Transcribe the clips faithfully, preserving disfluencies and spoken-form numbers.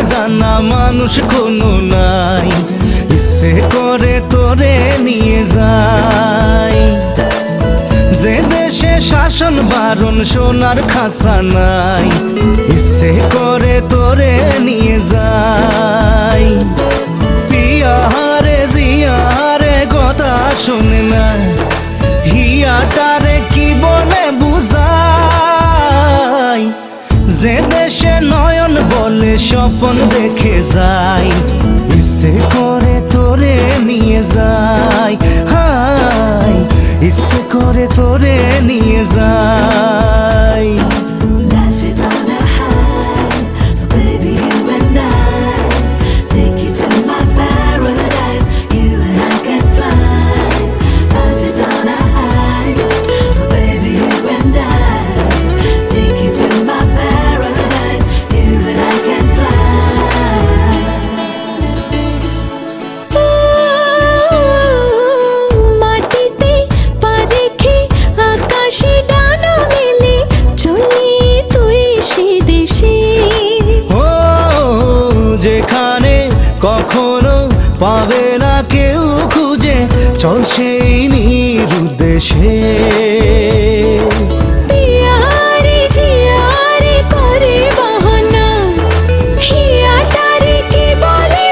জানা মানুষ কোনো নাই, ইচ্ছে করে তোরে নিয়ে যাই। যে দেশে শাসন বারণ সোনার খাসা নাই, ইচ্ছে করে তোরে নিয়ে যাই। পিয়ারে জিয়ারে কথা শোনে না, হিয়াটারে কি বলে বুঝাই। যে দেশে নয়ন বলে স্বপ্ন দেখে যাই, ইচ্ছে করে তোরে নিয়ে যাই। হাই ইচ্ছে করে তোরে নিয়ে যাই। যেখানে কখনো পাবে না কেউ খুঁজে, চল সেই নিরুদ্দেশে। পিয়ারে জিয়ারে করে বাহানা, হিয়াটারে কি বলে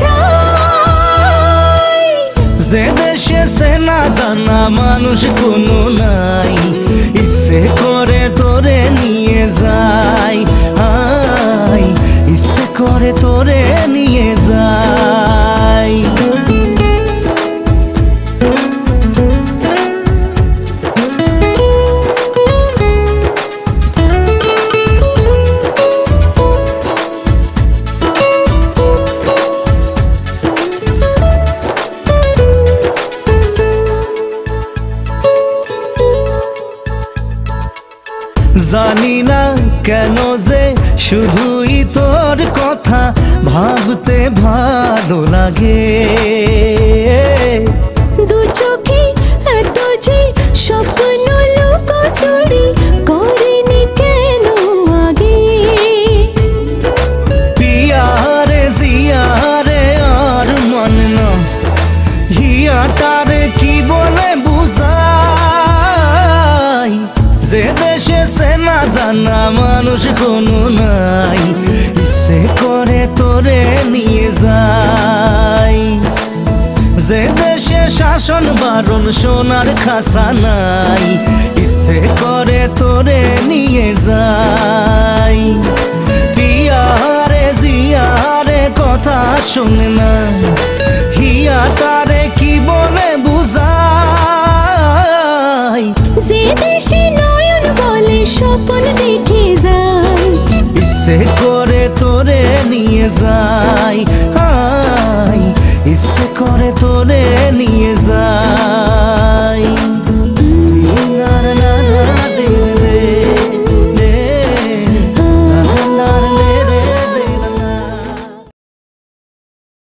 বোঝাই। যে দেশে সেনা জানা মানুষ কোনো নাই, ইচ্ছে করে তোরে নিয়ে যাই। হাই ইচ্ছে করে তোরে নিয়ে যাই। জানি না কেন যে শুধুই তোর কথা ভাবতে ভালো লাগে। দু চোখে এত যে স্বপ্ন লুকোচুরি করিনি কেন আগে। পিয়ারে জিয়ারে আর মন না, হিয়াটারে কি বলে বুঝাই। যে দেশে সেনা জানা মানুষ কোনো নাই, ইচ্ছে করে তোরে নিয়ে যাই। যে দেশে শাসন বারণ সোনার খাসা নাই, ইচ্ছে করে তোরে নিয়ে যাই। পিয়ারে জিয়ারে কথা শোনে না, হিয়াটারে কি বলে বুঝাই। যে দেশে নয়ন বলে স্বপ্ন দেখে যাই, ইচ্ছে করে তোরে নিয়ে যাই।